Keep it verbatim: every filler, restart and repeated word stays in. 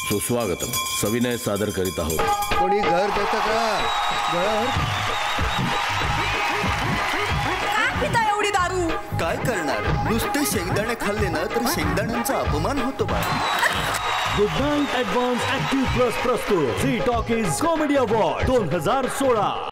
सुस्वागतम सविनय सादर करीत आहोत। कोणी घर देतं का? घर काय पिता एवढी दारू? काय करणार, नुसते शेंगदाणे खाल्ले ना तर शेंगदाण्यांचा अपमान होतो बा। Good Knight Advance Active Plus प्रस्तुत झी टॉकीज कॉमेडी अवॉर्ड दोन हजार सोळा।